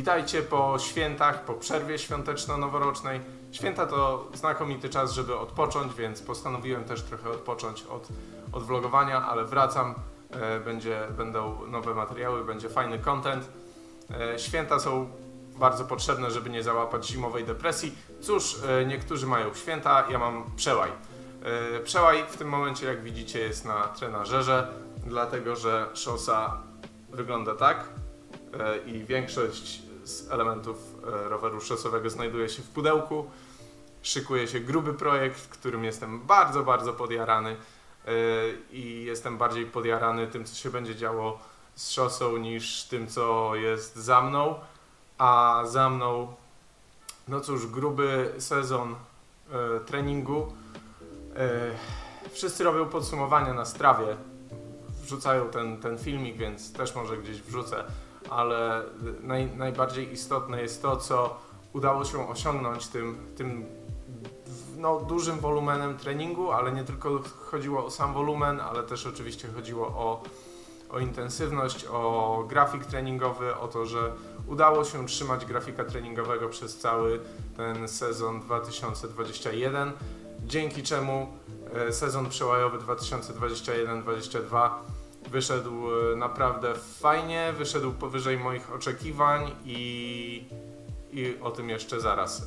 Witajcie po świętach, po przerwie świąteczno-noworocznej. Święta to znakomity czas, żeby odpocząć, więc postanowiłem też trochę odpocząć od vlogowania, ale wracam. Będą nowe materiały, będzie fajny content. Święta są bardzo potrzebne, żeby nie załapać zimowej depresji. Cóż, niektórzy mają święta, ja mam przełaj. Przełaj w tym momencie, jak widzicie, jest na trenażerze, dlatego że szosa wygląda tak i większość z elementów roweru szosowego znajduje się w pudełku. Szykuje się gruby projekt, w którym jestem bardzo, bardzo podjarany i jestem bardziej podjarany tym, co się będzie działo z szosą, niż tym, co jest za mną. A za mną, no cóż, gruby sezon treningu. Wszyscy robią podsumowania na Strawie, wrzucają ten filmik, więc też może gdzieś wrzucę, ale najbardziej istotne jest to, co udało się osiągnąć tym dużym wolumenem treningu, ale nie tylko chodziło o sam wolumen, ale też oczywiście chodziło o intensywność, o grafik treningowy, o to, że udało się trzymać grafika treningowego przez cały ten sezon 2021, dzięki czemu sezon przełajowy 2021-2022 wyszedł naprawdę fajnie, wyszedł powyżej moich oczekiwań i o tym jeszcze zaraz.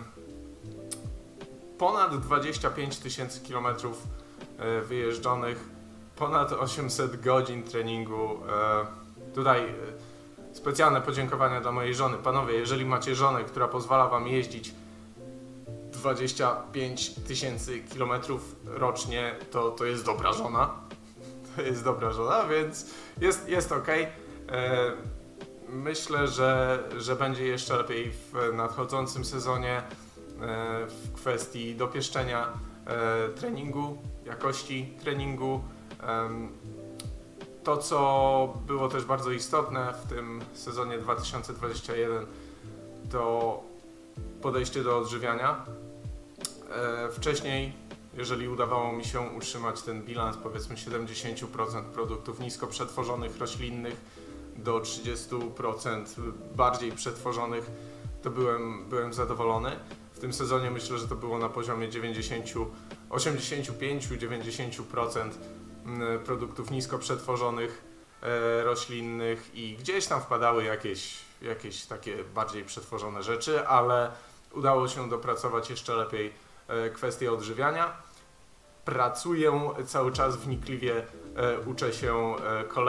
Ponad 25 000 kilometrów wyjeżdżonych, ponad 800 godzin treningu. Tutaj specjalne podziękowania dla mojej żony. Panowie, jeżeli macie żonę, która pozwala wam jeździć 25 000 kilometrów rocznie, to jest dobra żona. To jest dobra żona, więc jest ok. Myślę, że będzie jeszcze lepiej w nadchodzącym sezonie w kwestii dopieszczenia treningu, jakości treningu. To, co było też bardzo istotne w tym sezonie 2021, to podejście do odżywiania. Wcześniej, jeżeli udawało mi się utrzymać ten bilans, powiedzmy 70% produktów nisko przetworzonych, roślinnych, do 30% bardziej przetworzonych, to byłem zadowolony. W tym sezonie myślę, że to było na poziomie 85-90% produktów nisko przetworzonych, roślinnych i gdzieś tam wpadały jakieś takie bardziej przetworzone rzeczy, ale udało się dopracować jeszcze lepiej kwestię odżywiania. Pracuję cały czas wnikliwie, uczę się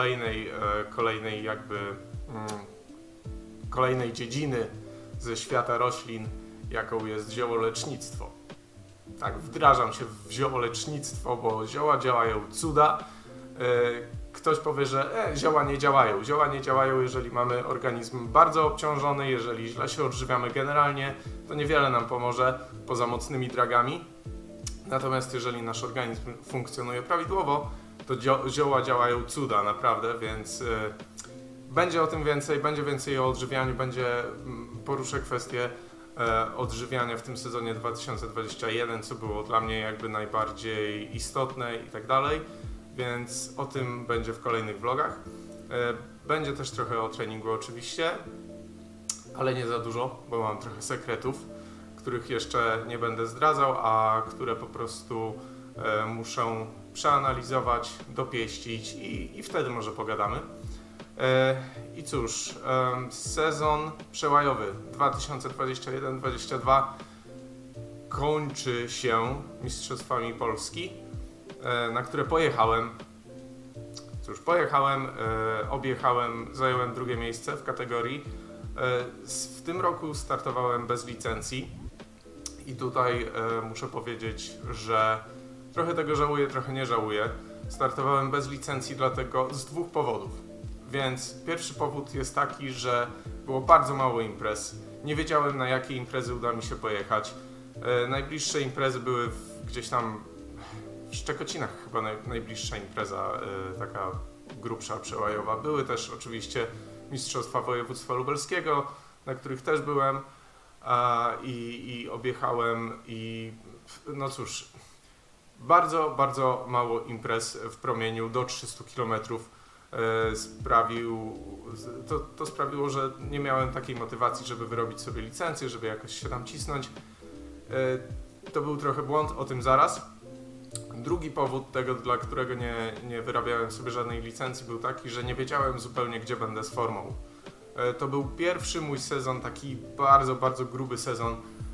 kolejnej dziedziny ze świata roślin, jaką jest ziołolecznictwo. Tak, wdrażam się w ziołolecznictwo, bo zioła działają cuda. Ktoś powie, że zioła nie działają. Zioła nie działają, jeżeli mamy organizm bardzo obciążony, jeżeli źle się odżywiamy generalnie, to niewiele nam pomoże poza mocnymi dragami. Natomiast jeżeli nasz organizm funkcjonuje prawidłowo, to zioła działają cuda, naprawdę, więc będzie o tym więcej, będzie więcej o odżywianiu, poruszę kwestię odżywiania w tym sezonie 2021, co było dla mnie jakby najbardziej istotne i tak dalej, więc o tym będzie w kolejnych vlogach. Będzie też trochę o treningu oczywiście, ale nie za dużo, bo mam trochę sekretów, których jeszcze nie będę zdradzał, a które po prostu muszę przeanalizować, dopieścić i wtedy może pogadamy. I cóż, sezon przełajowy 2021-2022 kończy się Mistrzostwami Polski, na które pojechałem. Cóż, objechałem, zająłem drugie miejsce w kategorii. W tym roku startowałem bez licencji i tutaj muszę powiedzieć, że trochę tego żałuję, trochę nie żałuję. Startowałem bez licencji dlatego z dwóch powodów. Więc pierwszy powód jest taki, że było bardzo mało imprez. Nie wiedziałem, na jakie imprezy uda mi się pojechać. Najbliższe imprezy były gdzieś tam w Szczekocinach, chyba najbliższa impreza, taka grubsza, przełajowa. Były też oczywiście Mistrzostwa Województwa Lubelskiego, na których też byłem i objechałem i no cóż, bardzo, bardzo mało imprez w promieniu do 300 km to sprawiło, że nie miałem takiej motywacji, żeby wyrobić sobie licencję, żeby jakoś się tam cisnąć. To był trochę błąd, o tym zaraz. Drugi powód tego, dla którego nie wyrabiałem sobie żadnej licencji, był taki, że nie wiedziałem zupełnie, gdzie będę z formą. To był pierwszy mój sezon, taki bardzo, bardzo gruby sezon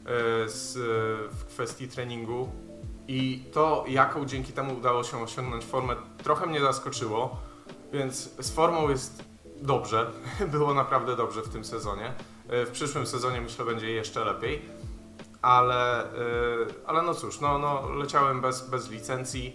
w kwestii treningu i to, jaką dzięki temu udało się osiągnąć formę, trochę mnie zaskoczyło, więc z formą jest dobrze, było naprawdę dobrze w tym sezonie. W przyszłym sezonie myślę będzie jeszcze lepiej, ale no cóż, leciałem bez licencji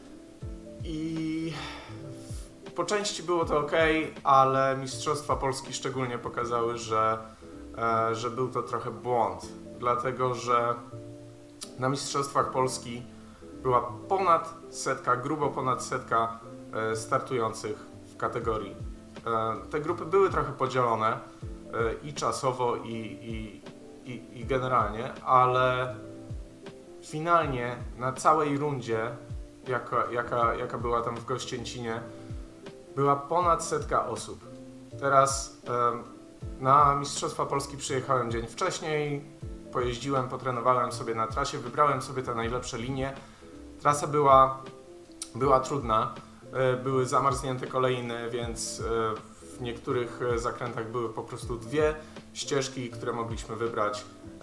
i po części było to ok, ale Mistrzostwa Polski szczególnie pokazały, że był to trochę błąd, dlatego że na Mistrzostwach Polski była grubo ponad setka startujących w kategorii. Te grupy były trochę podzielone i czasowo, i generalnie, ale finalnie na całej rundzie, jaka była tam w Gościęcinie, była ponad setka osób. Teraz na Mistrzostwa Polski przyjechałem dzień wcześniej, pojeździłem, potrenowałem sobie na trasie, wybrałem sobie te najlepsze linie. Trasa była trudna, były zamarznięte kolejne, więc w niektórych zakrętach były po prostu dwie ścieżki, które mogliśmy wybrać.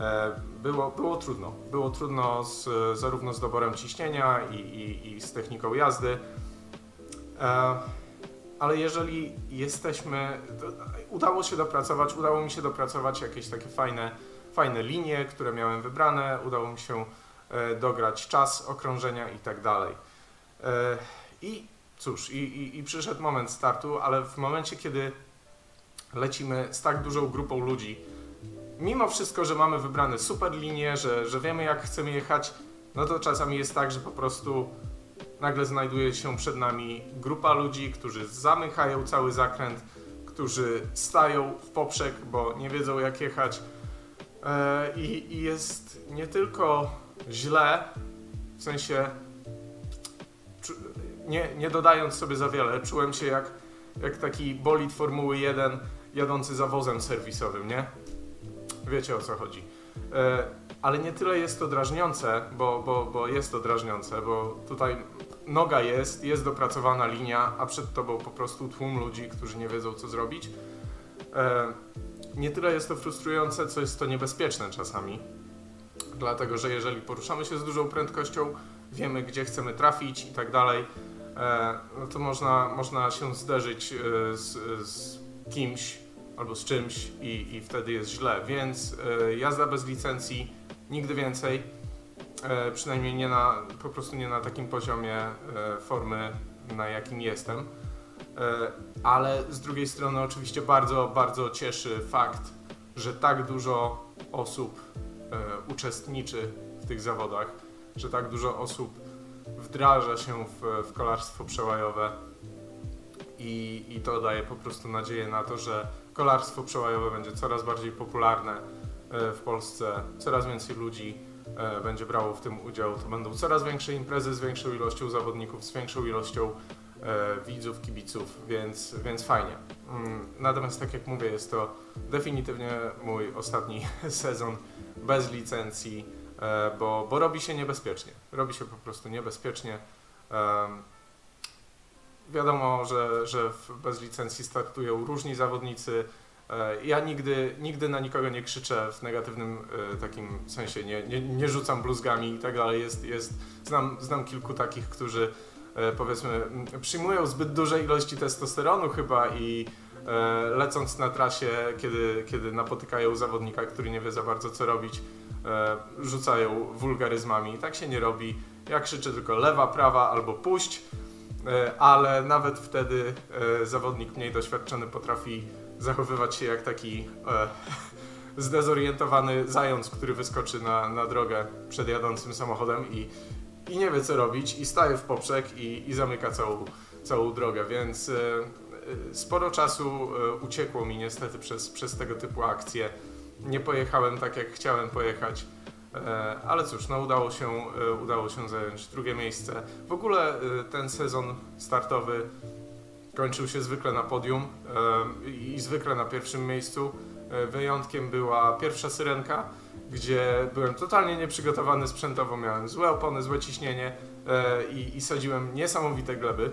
Było trudno zarówno z doborem ciśnienia i z techniką jazdy. Ale jeżeli udało mi się dopracować jakieś takie fajne linie, które miałem wybrane, udało mi się dograć czas okrążenia i tak dalej. I cóż, i przyszedł moment startu, ale w momencie, kiedy lecimy z tak dużą grupą ludzi, mimo wszystko, że mamy wybrane super linie, że wiemy, jak chcemy jechać, no to czasami jest tak, że po prostu nagle znajduje się przed nami grupa ludzi, którzy zamykają cały zakręt, którzy stają w poprzek, bo nie wiedzą, jak jechać. I jest nie tylko źle, w sensie nie dodając sobie za wiele, czułem się jak taki bolid Formuły 1 jadący za wozem serwisowym, nie? Wiecie, o co chodzi. Ale nie tyle jest to drażniące, bo jest to drażniące, bo tutaj noga jest dopracowana linia, a przed tobą po prostu tłum ludzi, którzy nie wiedzą, co zrobić. Nie tyle jest to frustrujące, co jest to niebezpieczne czasami, dlatego że jeżeli poruszamy się z dużą prędkością, wiemy, gdzie chcemy trafić i tak dalej, no to można się zderzyć z kimś albo z czymś i wtedy jest źle, więc jazda bez licencji nigdy więcej, przynajmniej po prostu nie na takim poziomie formy, na jakim jestem. Ale z drugiej strony oczywiście bardzo, bardzo cieszy fakt, że tak dużo osób uczestniczy w tych zawodach, że tak dużo osób wdraża się w kolarstwo przełajowe i to daje po prostu nadzieję na to, że kolarstwo przełajowe będzie coraz bardziej popularne w Polsce, coraz więcej ludzi będzie brało w tym udział, to będą coraz większe imprezy z większą ilością zawodników, z większą ilością widzów, kibiców, więc fajnie. Natomiast tak jak mówię, jest to definitywnie mój ostatni sezon bez licencji, bo robi się niebezpiecznie. Robi się po prostu niebezpiecznie. Wiadomo, że bez licencji startują różni zawodnicy. Ja nigdy na nikogo nie krzyczę w negatywnym takim sensie, nie rzucam bluzgami i tak dalej. Znam kilku takich, którzy powiedzmy przyjmują zbyt duże ilości testosteronu chyba i lecąc na trasie, kiedy napotykają zawodnika, który nie wie za bardzo co robić, rzucają wulgaryzmami. Tak się nie robi. Ja krzyczę tylko lewa, prawa albo puść, ale nawet wtedy zawodnik mniej doświadczony potrafi zachowywać się jak taki zdezorientowany zając, który wyskoczy na drogę przed jadącym samochodem i nie wie co robić i staje w poprzek i zamyka całą drogę, więc sporo czasu uciekło mi niestety przez tego typu akcje. Nie pojechałem tak jak chciałem pojechać, ale cóż, no udało się zająć drugie miejsce. W ogóle ten sezon startowy kończył się zwykle na podium i zwykle na pierwszym miejscu. Wyjątkiem była pierwsza Syrenka, gdzie byłem totalnie nieprzygotowany sprzętowo, miałem złe opony, złe ciśnienie i sadziłem niesamowite gleby.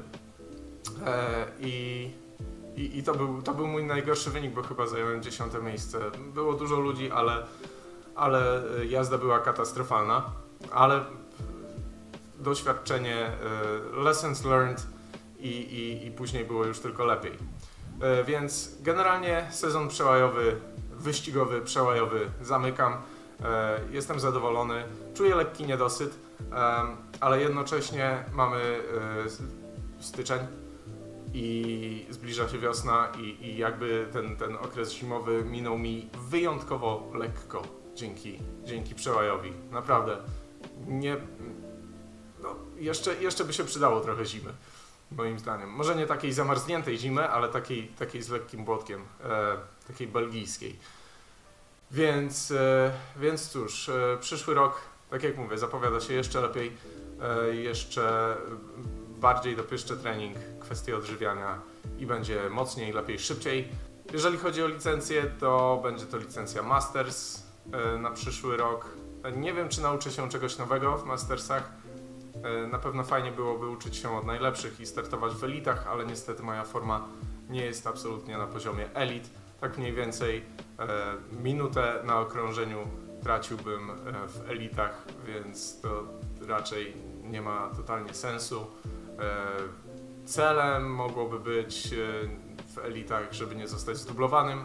I to był mój najgorszy wynik, bo chyba zająłem 10. miejsce. Było dużo ludzi, ale jazda była katastrofalna. Ale doświadczenie, lessons learned i później było już tylko lepiej. Więc generalnie sezon przełajowy, wyścigowy, przełajowy zamykam. Jestem zadowolony, czuję lekki niedosyt, ale jednocześnie mamy styczeń i zbliża się wiosna i jakby ten okres zimowy minął mi wyjątkowo lekko dzięki przełajowi. Naprawdę. Jeszcze by się przydało trochę zimy, moim zdaniem. Może nie takiej zamarzniętej zimy, ale takiej z lekkim błotkiem, takiej belgijskiej. Więc cóż, przyszły rok, tak jak mówię, zapowiada się jeszcze lepiej, jeszcze bardziej dopieszczę trening, kwestie odżywiania i będzie mocniej, lepiej, szybciej. Jeżeli chodzi o licencję, to będzie to licencja Masters na przyszły rok. Nie wiem, czy nauczę się czegoś nowego w Mastersach. Na pewno fajnie byłoby uczyć się od najlepszych i startować w elitach, ale niestety moja forma nie jest absolutnie na poziomie elit. Tak mniej więcej minutę na okrążeniu traciłbym w elitach, więc to raczej nie ma totalnie sensu. Celem mogłoby być w elitach, żeby nie zostać zdublowanym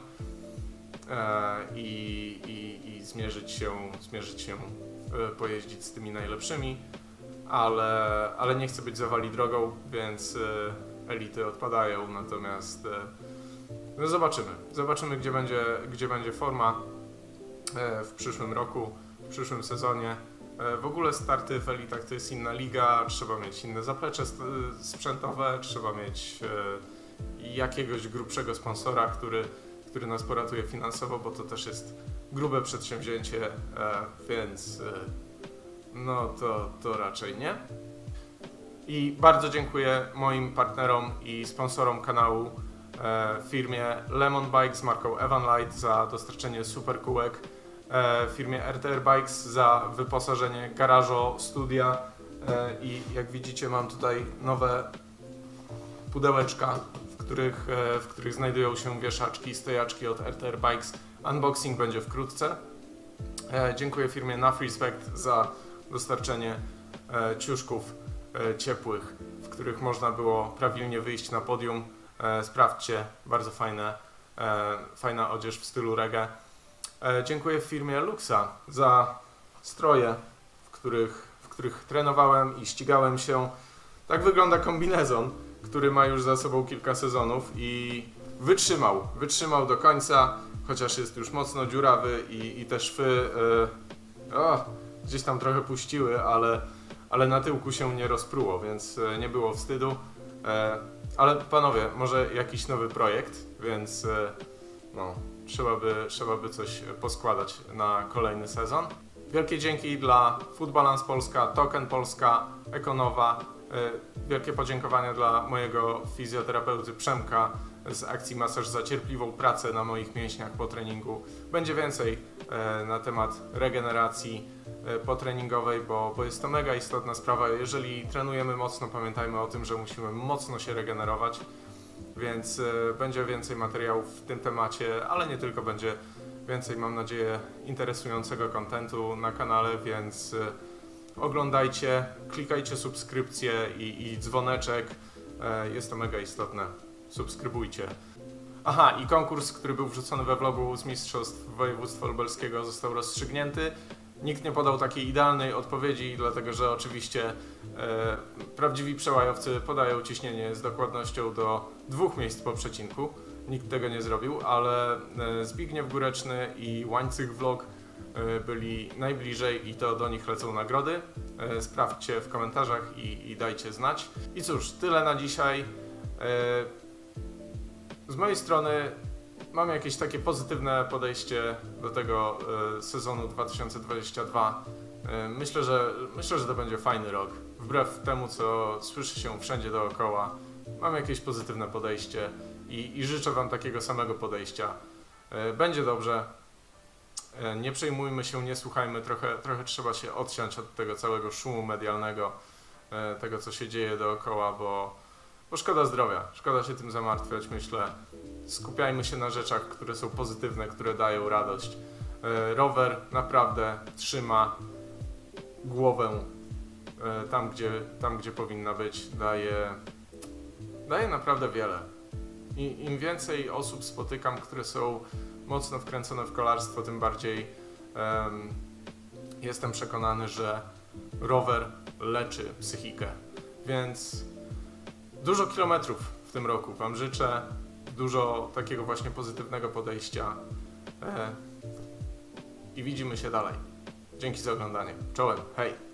i zmierzyć się, pojeździć z tymi najlepszymi, ale nie chcę być zawali drogą, więc elity odpadają, natomiast no zobaczymy gdzie będzie forma w przyszłym roku, w przyszłym sezonie. W ogóle starty w elitach to jest inna liga, trzeba mieć inne zaplecze sprzętowe, trzeba mieć jakiegoś grubszego sponsora, który nas poratuje finansowo, bo to też jest grube przedsięwzięcie, więc no to raczej nie. I bardzo dziękuję moim partnerom i sponsorom kanału, firmie Lemon Bike z marką Evanlight za dostarczenie super kółek, firmie RTR Bikes za wyposażenie garażu, studia i jak widzicie mam tutaj nowe pudełeczka, w których znajdują się wieszaczki, stojaczki od RTR Bikes. Unboxing będzie wkrótce. Dziękuję firmie Enough Respect za dostarczenie ciuszków ciepłych, w których można było prawidłnie wyjść na podium. Sprawdźcie, bardzo fajna odzież w stylu reggae. Dziękuję firmie Luxa za stroje, w których trenowałem i ścigałem się. Tak wygląda kombinezon, który ma już za sobą kilka sezonów i wytrzymał do końca, chociaż jest już mocno dziurawy i te szwy gdzieś tam trochę puściły, ale na tyłku się nie rozpruło, więc nie było wstydu. Ale panowie, może jakiś nowy projekt, więc no, trzeba by coś poskładać na kolejny sezon. Wielkie dzięki dla Food Balance Polska, Token Polska, Ekonowa. Wielkie podziękowania dla mojego fizjoterapeuty Przemka z akcji Masaż za cierpliwą pracę na moich mięśniach po treningu. Będzie więcej na temat regeneracji potreningowej, bo jest to mega istotna sprawa. Jeżeli trenujemy mocno, pamiętajmy o tym, że musimy mocno się regenerować, więc będzie więcej materiałów w tym temacie, ale nie tylko, będzie więcej, mam nadzieję, interesującego kontentu na kanale, więc oglądajcie, klikajcie subskrypcję i dzwoneczek, jest to mega istotne, subskrybujcie. Aha, i konkurs, który był wrzucony we vlogu z Mistrzostw Województwa Lubelskiego, został rozstrzygnięty. Nikt nie podał takiej idealnej odpowiedzi, dlatego że oczywiście prawdziwi przełajowcy podają ciśnienie z dokładnością do 2 miejsc po przecinku. Nikt tego nie zrobił, ale Zbigniew Góreczny i Łańcych Vlog byli najbliżej i to do nich lecą nagrody. Sprawdźcie w komentarzach i dajcie znać. I cóż, tyle na dzisiaj. Z mojej strony mam jakieś takie pozytywne podejście do tego sezonu 2022. Myślę, że to będzie fajny rok. Wbrew temu, co słyszy się wszędzie dookoła, mam jakieś pozytywne podejście i życzę Wam takiego samego podejścia. Będzie dobrze. Nie przejmujmy się, nie słuchajmy, trochę trzeba się odciąć od tego całego szumu medialnego, tego co się dzieje dookoła, bo szkoda zdrowia, szkoda się tym zamartwiać, myślę. Skupiajmy się na rzeczach, które są pozytywne, które dają radość. Rower naprawdę trzyma głowę tam, gdzie powinna być, daje naprawdę wiele. I im więcej osób spotykam, które są mocno wkręcone w kolarstwo, tym bardziej jestem przekonany, że rower leczy psychikę. Więc dużo kilometrów w tym roku Wam życzę, dużo takiego właśnie pozytywnego podejścia i widzimy się dalej. Dzięki za oglądanie. Czołem, hej!